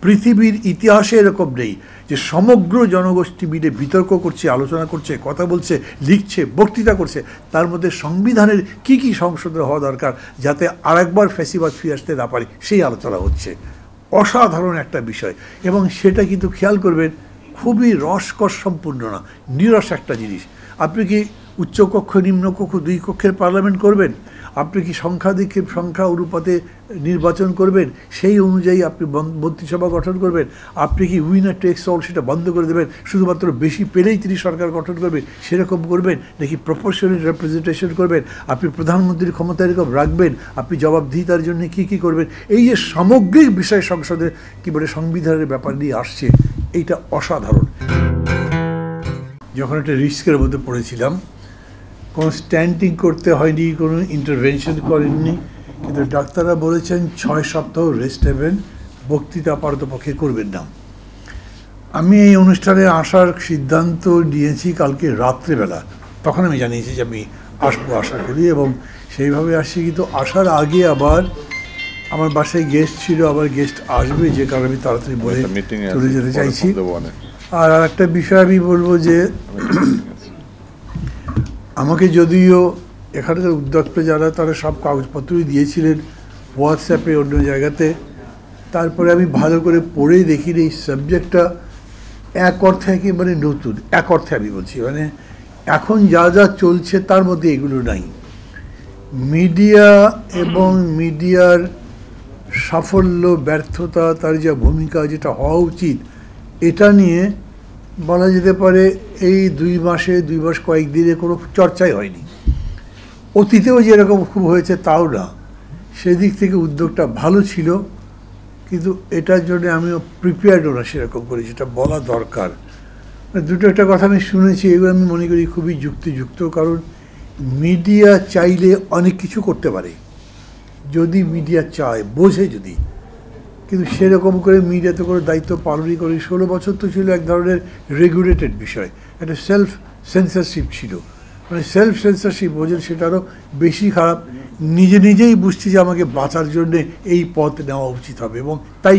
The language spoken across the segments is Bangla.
পৃথিবীর ইতিহাসে এরকম নেই যে সমগ্র জনগোষ্ঠী মিলে বিতর্ক করছে, আলোচনা করছে, কথা বলছে, লিখছে, বক্তৃতা করছে, তার মধ্যে সংবিধানের কি কি সংশোধন হওয়া দরকার যাতে আরেকবার ফ্যাসিবাদ ফিরে আসতে না পারে সেই আলোচনা হচ্ছে। অসাধারণ একটা বিষয়, এবং সেটা কিন্তু খেয়াল করবেন খুবই রসকস সম্পূর্ণ না, নিরস একটা জিনিস। আপনি কি উচ্চকক্ষ নিম্নকক্ষ দুই কক্ষের পার্লামেন্ট করবেন? আপনি কি সংখ্যাধিক্যের সংখ্যা অনুপাতে নির্বাচন করবেন? সেই অনুযায়ী আপনি মন্ত্রিসভা গঠন করবেন? আপনি কি উইনার টেক্স অল সেটা বন্ধ করে দেবেন, শুধুমাত্র বেশি পেলেই তিনি সরকার গঠন করবেন সেরকম করবেন, নাকি প্রপোর্শনাল রিপ্রেজেন্টেশন করবেন? আপনি প্রধানমন্ত্রীর ক্ষমতা এরকম রাখবেন? আপনি জবাবদিহিতার জন্য কী কী করবেন? এই যে সামগ্রিক বিষয় সংসদের কী বলে সংবিধানের ব্যাপার নিয়ে আসছে, এইটা অসাধারণ। যখন একটা রিস্কের মধ্যে পড়েছিলাম, কোনো স্ট্যান্ডিং করতে হয়নি, কোনো ইন্টারভেনশন করেননি, কিন্তু ডাক্তাররা বলেছেন 6 সপ্তাহ রেস্ট নেবেন, বক্তৃতা আপাতপক্ষে করবেন না। আমি এই অনুষ্ঠানে আসার সিদ্ধান্ত নিয়েছি কালকে রাত্রেবেলা, তখন আমি জানিয়েছি যে আমি আসবো, আশা করি, এবং সেইভাবে আসছি। কিন্তু আসার আগে আবার আমার বাসায় গেস্ট ছিল, আবার গেস্ট আসবে, যে কারণে আমি তাড়াতাড়ি বলে চলে যেতে চাইছি। আর একটা বিষয় আমি বলবো যে আমাকে যদিও এখানকার উদ্যোক্তা যারা তারা সব কাগজপত্রই দিয়েছিলেন হোয়াটসঅ্যাপে, অন্য জায়গাতে, তারপরে আমি ভালো করে পড়েই দেখিনি এই সাবজেক্টটা এক অর্থে একেবারে নতুন। এক অর্থে আমি বলছি, মানে এখন যা যা চলছে তার মধ্যে এগুলো নাই। মিডিয়া এবং মিডিয়ার সাফল্য ব্যর্থতা, তার যা ভূমিকা, যেটা হওয়া উচিত, এটা নিয়ে বলা যেতে পারে এই 2 মাস কয়েকদিনে কোনো চর্চাই হয়নি। অতীতেও যেরকম খুব হয়েছে তাও না, সেদিক থেকে উদ্যোগটা ভালো ছিল, কিন্তু এটার জন্য আমিও প্রিপেয়ার্ডও না সেরকম করে, যেটা বলা দরকার। দুটো একটা কথা আমি শুনেছি, এগুলো আমি মনে করি খুবই যুক্তিযুক্ত। কারণ মিডিয়া চাইলে অনেক কিছু করতে পারে, যদি মিডিয়া চায়, বোঝে যদি, কিন্তু সেরকম করে মিডিয়া তো কোনো দায়িত্ব পালনই করে। 16 বছর তো ছিল এক ধরনের রেগুলেটেড বিষয়, একটা সেলফ সেন্সারশিপ ছিল, মানে সেলফ সেন্সারশিপ বোঝেন, সেটা আরও বেশি খারাপ। নিজেই বুঝছি যে আমাকে বাঁচার জন্যে এই পথ নেওয়া উচিত হবে, এবং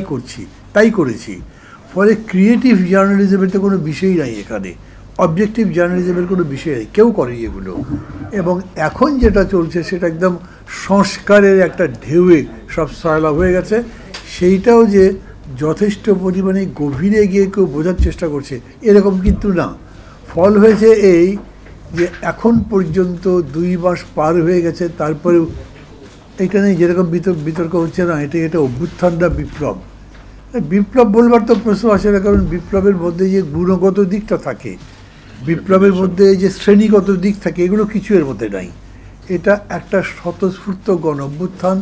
তাই করেছি। ফলে ক্রিয়েটিভ জার্নালিজমের তো কোনো বিষয়ই নাই এখানে, অবজেক্টিভ জার্নালিজমের কোনো বিষয় নেই, কেউ করে এগুলো। এবং এখন যেটা চলছে সেটা একদম সংস্কারের একটা ঢেউয়ে সব সয়লাভ হয়ে গেছে। সেইটাও যে যথেষ্ট পরিমাণে গভীরে গিয়ে কেউ বোঝার চেষ্টা করছে এরকম কিন্তু না। ফল হয়েছে এই যে এখন পর্যন্ত 2 মাস পার হয়ে গেছে, তারপরেও এটা নেই যেরকম বিতর্ক হচ্ছে না, এটা অভ্যুত্থান না বিপ্লব। বিপ্লব বলবার তো প্রশ্ন আসে না, কারণ বিপ্লবের মধ্যে যে গুণগত দিকটা থাকে, বিপ্লবের মধ্যে যে শ্রেণীগত দিক থাকে, এগুলো কিছু এর মধ্যে নাই। এটা একটা স্বতঃস্ফূর্ত গণ অভ্যুত্থান,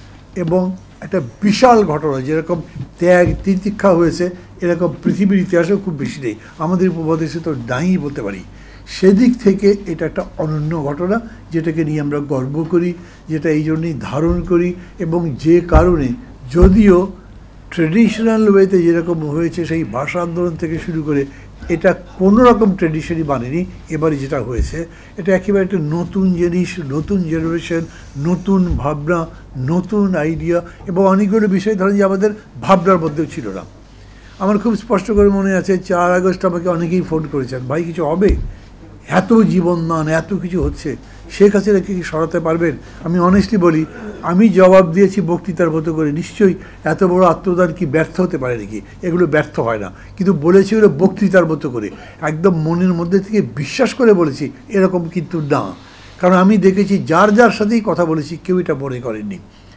এবং একটা বিশাল ঘটনা, যেরকম ত্যাগ তিতিক্ষা হয়েছে এরকম পৃথিবীর ইতিহাসেও খুব বেশি নেই, আমাদের উপমহাদেশে তো নাই বলতে পারি। সেদিক থেকে এটা একটা অনন্য ঘটনা, যেটাকে নিয়ে আমরা গর্ব করি, যেটা এই জন্যই ধারণ করি, এবং যে কারণে যদিও ট্রেডিশনাল ওয়েতে যেরকম হয়েছে সেই ভাষা আন্দোলন থেকে শুরু করে, এটা কোনো রকম ট্রেডিশনই মানেনি। এবারে যেটা হয়েছে এটা একেবারে একটা নতুন জিনিস, নতুন জেনারেশন, নতুন ভাবনা, নতুন আইডিয়া, এবং অনেকগুলো বিষয় ধরেন যে আমাদের ভাবনার মধ্যেও ছিল না। আমার খুব স্পষ্ট করে মনে আছে 4 আগস্ট আমাকে অনেকেই ফোন করেছেন, ভাই কিছু হবে, এত জীবনদান, এত কিছু হচ্ছে, শেখ হাসিনাকে কি সরাতে পারবেন? আমি অনেস্টলি বলি, আমি জবাব দিয়েছি বক্তৃতার মতো করে, নিশ্চয়ই এত বড় আত্মদান কি ব্যর্থ হতে পারে নাকি? এগুলো ব্যর্থ হয় না, কিন্তু বলেছি ওরা বক্তৃতার মতো করে, একদম মনের মধ্যে থেকে বিশ্বাস করে বলেছি, এরকম কিন্তু না। কারণ আমি দেখেছি যার সাথেই কথা বলেছি কেউ এটা মনে করেননি।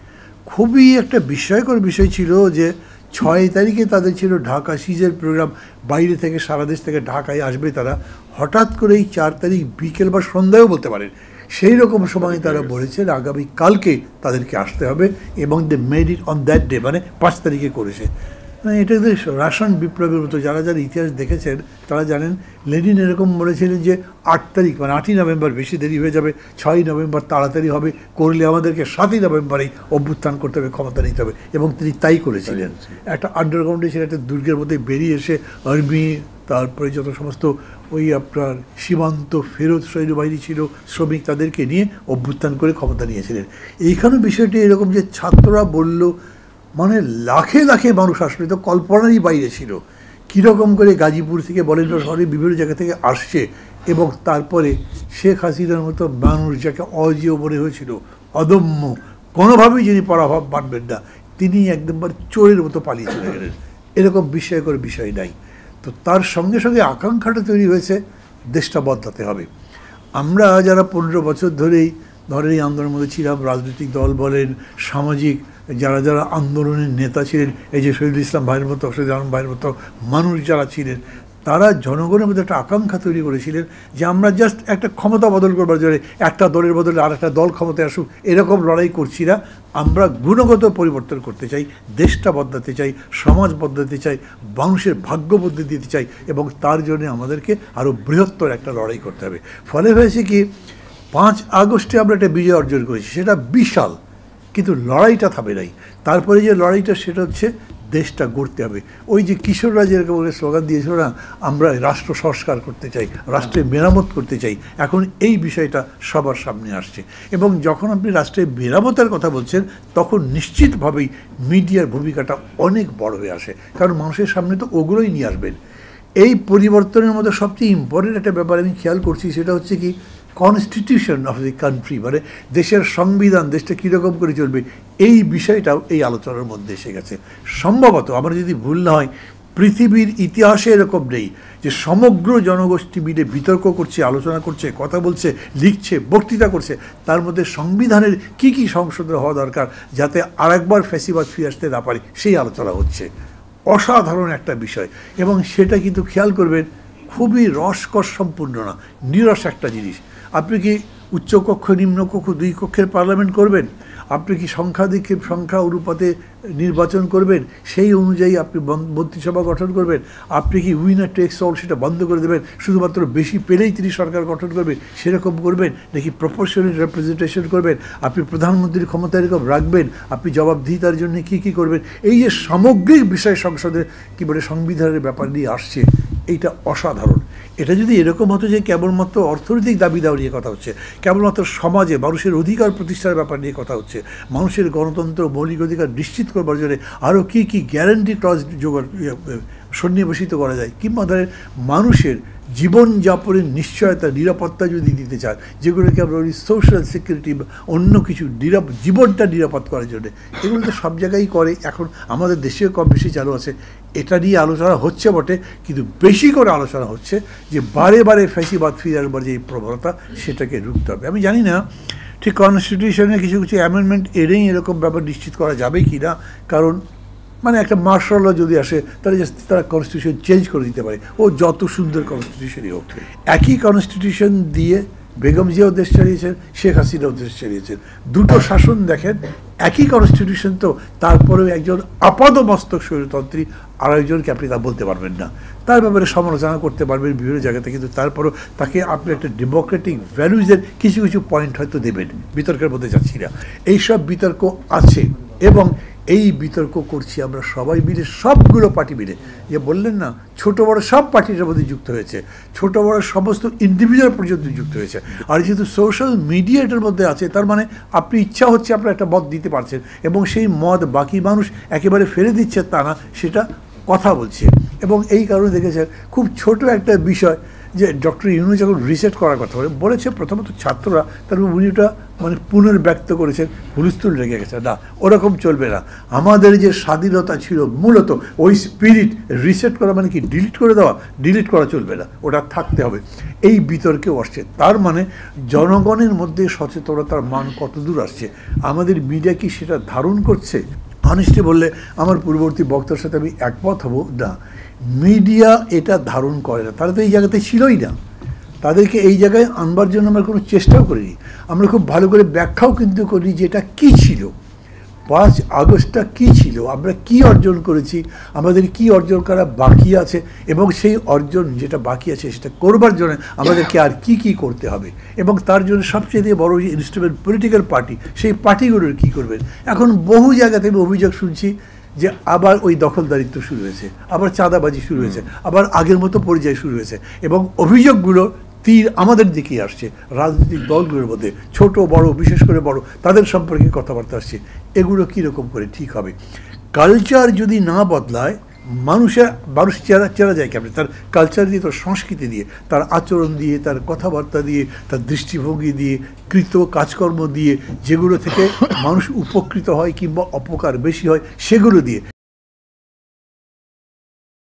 খুবই একটা বিস্ময়কর বিষয় ছিল যে 6 তারিখে তাদের ছিল ঢাকা সিজের প্রোগ্রাম, বাইরে থেকে সারা দেশ থেকে ঢাকায় আসবে তারা, হঠাৎ করেই 4 তারিখ বিকেল বা সন্ধ্যায়ও বলতে পারেন, সেই রকম সময় তারা বলেছেন আগামী কালকে তাদেরকে আসতে হবে, এবং they made it on that day, মানে 5 তারিখে করেছে। মানে এটা রাশন বিপ্লবের মতো। যারা ইতিহাস দেখেছেন তারা জানেন লেনিন এরকম বলেছিলেন যে 8 তারিখ মানে 8ই নভেম্বর বেশি দেরি হয়ে যাবে, 6ই নভেম্বর তাড়াতাড়ি হবে, করলে আমাদেরকে 7ই নভেম্বরেই অভ্যুত্থান করতে হবে, ক্ষমতা নিতে হবে, এবং তিনি তাই করেছিলেন। একটা আন্ডারগ্রাউন্ডে ছিল, একটা দুর্গের মধ্যে বেরিয়ে এসে আর্মি, তারপরে যত সমস্ত ওই আপনার সীমান্ত ফেরত সৈন্যবাহিনী ছিল, শ্রমিক, তাদেরকে নিয়ে অভ্যুত্থান করে ক্ষমতা নিয়েছিলেন। এইখানে বিষয়টি এরকম যে ছাত্ররা বলল মানে লাখে লাখে মানুষ আসলে তো কল্পনারই বাইরে ছিল কীরকম করে গাজীপুর থেকে বলেন শহরে বিভিন্ন জায়গা থেকে আসছে এবং তারপরে শেখ হাসিনার মতো মানুষ যাকে অজেয় মনে হয়েছিল অদম্য কোনোভাবেই যিনি পরাভব মানবেন না তিনি একদমবার চোরের মতো পালিয়ে চলে গেলেন এরকম বিস্ময়কর বিষয় নাই তো তার সঙ্গে সঙ্গে আকাঙ্ক্ষাটা তৈরি হয়েছে দেশটা বদলাতে হবে আমরা যারা 15 বছর ধরেই ধরেন এই আন্দোলনের মধ্যে ছিলাম রাজনৈতিক দল বলেন সামাজিক যারা যারা আন্দোলনের নেতা ছিলেন এই যে শহীদুল ইসলাম ভাইয়ের মতো অশোক জামান ভাইয়ের মতো মানুষ যারা ছিলেন তারা জনগণের মধ্যে একটা আকাঙ্ক্ষা তৈরি করেছিলেন যে আমরা জাস্ট একটা ক্ষমতা বদল করবার জন্য একটা দলের বদলে আর একটা দল ক্ষমতায় আসুক এরকম লড়াই করছি না আমরা গুণগত পরিবর্তন করতে চাই দেশটা বদলাতে চাই সমাজ বদলাতে চাই মানুষের ভাগ্য বদলে দিতে চাই এবং তার জন্য আমাদেরকে আরও বৃহত্তর একটা লড়াই করতে হবে ফলে হয়েছে কি 5 আগস্টে আমরা একটা বিজয় অর্জন করেছি সেটা বিশাল কিন্তু লড়াইটা থামে নাই তারপরে যে লড়াইটা সেটা হচ্ছে দেশটা গড়তে হবে ওই যে কিশোররা যেরকম স্লোগান দিয়েছিল না আমরা রাষ্ট্র সংস্কার করতে চাই রাষ্ট্রের মেরামত করতে চাই এখন এই বিষয়টা সবার সামনে আসছে এবং যখন আপনি রাষ্ট্রের মেরামতের কথা বলছেন তখন নিশ্চিতভাবেই মিডিয়ার ভূমিকাটা অনেক বড় হয়ে আসে কারণ মানুষের সামনে তো ওগুলোই নিয়ে আসবেন এই পরিবর্তনের মধ্যে সবচেয়ে ইম্পর্টেন্ট একটা ব্যাপার আমি খেয়াল করছি সেটা হচ্ছে কি কনস্টিটিউশন অফ দি কান্ট্রি মানে দেশের সংবিধান দেশটা কীরকম করে চলবে এই বিষয়টাও এই আলোচনার মধ্যে এসে গেছে সম্ভবত আমার যদি ভুল না হয় পৃথিবীর ইতিহাসে এরকম নেই যে সমগ্র জনগোষ্ঠী মিলে বিতর্ক করছে আলোচনা করছে কথা বলছে লিখছে বক্তৃতা করছে তার মধ্যে সংবিধানের কি কি সংশোধন হওয়া দরকার যাতে আরেকবার ফ্যাসিবাদ ফিরে আসতে না পারে সেই আলোচনা হচ্ছে অসাধারণ একটা বিষয় এবং সেটা কিন্তু খেয়াল করবেন খুবই রসকস সম্পূর্ণ না নিরস একটা জিনিস আপনি কি উচ্চকক্ষ নিম্নকক্ষ 2 কক্ষের পার্লামেন্ট করবেন আপনি কি সংখ্যাধিক্যের সংখ্যা অনুপাতে নির্বাচন করবেন সেই অনুযায়ী আপনি মন্ত্রিসভা গঠন করবেন আপনি কি উইনার টেক্স অল সেটা বন্ধ করে দেবেন শুধুমাত্র বেশি পেলেই তিনি সরকার গঠন করবেন সেরকম করবেন নাকি প্রপোর্শনাল রিপ্রেজেন্টেশন করবেন আপনি প্রধানমন্ত্রীর ক্ষমতা এরকম রাখবেন আপনি জবাবদিহিতার জন্য কী করবেন এই যে সামগ্রিক বিষয় সংসদে কী বলে সংবিধানের ব্যাপার নিয়ে আসছে এইটা অসাধারণ এটা যদি এরকম হতো যে কেবলমাত্র অর্থনৈতিক দাবি দাওয়া নিয়ে কথা হচ্ছে কেবলমাত্র সমাজে মানুষের অধিকার প্রতিষ্ঠার ব্যাপার নিয়ে কথা হচ্ছে মানুষের গণতন্ত্র মৌলিক অধিকার নিশ্চিত করবার জন্য আরও কী কী গ্যারান্টি ক্লজ জোগাড় সন্নিবেশিত করা যায় কিংবা ধরেন মানুষের জীবনযাপনের নিশ্চয়তা নিরাপত্তা যদি দিতে চান যেগুলোকে আমরা বলি সোশ্যাল সিকিউরিটি অন্য কিছু জীবনটা নিরাপদ করার জন্য এগুলো তো সব জায়গায় করে এখন আমাদের দেশেও কম বেশি চালু আছে এটা নিয়ে আলোচনা হচ্ছে বটে কিন্তু বেশি করে আলোচনা হচ্ছে যে বারে বারে ফ্যাসিবাদ ফিরে আসবার যে প্রবণতা সেটাকে রুখতে হবে আমি জানি না ঠিক কনস্টিটিউশনে কিছু কিছু অ্যামেন্ডমেন্ট এনেই এরকম ব্যাপার নিশ্চিত করা যাবে কি না কারণ মানে একটা মার্শাল ল যদি আসে তাহলে তারা কনস্টিটিউশন চেঞ্জ করে দিতে পারে ও যত সুন্দর কনস্টিটিউশনই হোক একই কনস্টিটিউশন দিয়ে বেগম জিয়াও দেশ চালিয়েছেন শেখ হাসিনাও দেশ চালিয়েছেন দুটো শাসন দেখেন একই কনস্টিটিউশন তো তারপরেও একজন আপাদমস্তক স্বৈরতন্ত্রী আর একজনকে আপনি তা বলতে পারবেন না তার ব্যাপারে সমালোচনা করতে পারবেন বিভিন্ন জায়গাতে কিন্তু তারপরেও তাকে আপনি একটা ডেমোক্রেটিক ভ্যালুজের কিছু কিছু পয়েন্ট হয়তো দেবেন বিতর্কের মধ্যে যাচ্ছি না এইসব বিতর্ক আছে এবং এই বিতর্ক করছি আমরা সবাই মিলে সবগুলো পার্টি মিলে যে বললেন না ছোট বড় সব পার্টির মধ্যে যুক্ত হয়েছে ছোট বড় সমস্ত ইন্ডিভিজুয়াল পর্যন্ত যুক্ত হয়েছে আর যেহেতু সোশ্যাল মিডিয়া এটার মধ্যে আছে তার মানে আপনি ইচ্ছা হচ্ছে আপনার একটা মত দিতে পারছেন এবং সেই মত বাকি মানুষ একেবারে ফেলে দিচ্ছে তা না সেটা কথা বলছে এবং এই কারণে দেখেছেন খুব ছোট একটা বিষয় যে ডক্টর ইউনূস যখন রিসেট করার কথা বলেছে প্রথমত ছাত্ররা তারপর উনি ওটা মানে পুনর্ব্যক্ত করেছেন হুলস্থুল লেগে গেছে না ওরকম চলবে না আমাদের যে স্বাধীনতা ছিল মূলত ওই স্পিরিট রিসেট করা মানে কি ডিলিট করে দেওয়া ডিলিট করা চলবে না ওটা থাকতে হবে এই বিতর্কেও আসছে তার মানে জনগণের মধ্যে সচেতনতার মান কতদূর আসছে আমাদের মিডিয়া কি সেটা ধারণ করছে অনেস্টলি বললে আমার পূর্ববর্তী বক্তার সাথে আমি একমত হব না মিডিয়া এটা ধারণ করে না তারা তো এই জায়গাতে ছিলই না তাদেরকে এই জায়গায় আনবার জন্য আমরা কোনো চেষ্টাও করিনি আমরা খুব ভালো করে ব্যাখ্যাও কিন্তু করি যে এটা কী ছিল 5 আগস্টটা কী ছিল আমরা কি অর্জন করেছি আমাদের কি অর্জন করা বাকি আছে এবং সেই অর্জন যেটা বাকি আছে সেটা করবার জন্য আমাদেরকে আর কি কি করতে হবে এবং তার জন্য সবচেয়ে বড় ইনস্ট্রুমেন্ট পলিটিক্যাল পার্টি সেই পার্টিগুলোর কী করবেন এখন বহু জায়গাতে আমি অভিযোগ শুনছি যে আবার ওই দখলদারিত্ব শুরু হয়েছে আবার চাঁদাবাজি শুরু হয়েছে আবার আগের মতো পরিযায় শুরু হয়েছে এবং অভিযোগগুলো তীর আমাদের দিকেই আসছে রাজনৈতিক দলগুলোর মধ্যে ছোট বড় বিশেষ করে বড় তাদের সম্পর্কে কথাবার্তা আসছে এগুলো কীরকম করে ঠিক হবে কালচার যদি না বদলায় মানুষ চেনা যায় কেমন? তার কালচার দিয়ে, তার সংস্কৃতি দিয়ে, তার আচরণ দিয়ে, তার কথাবার্তা দিয়ে, তার দৃষ্টিভঙ্গি দিয়ে, কৃত কাজকর্ম দিয়ে, যেগুলো থেকে মানুষ উপকৃত হয় কিংবা অপকার বেশি হয় সেগুলো দিয়ে।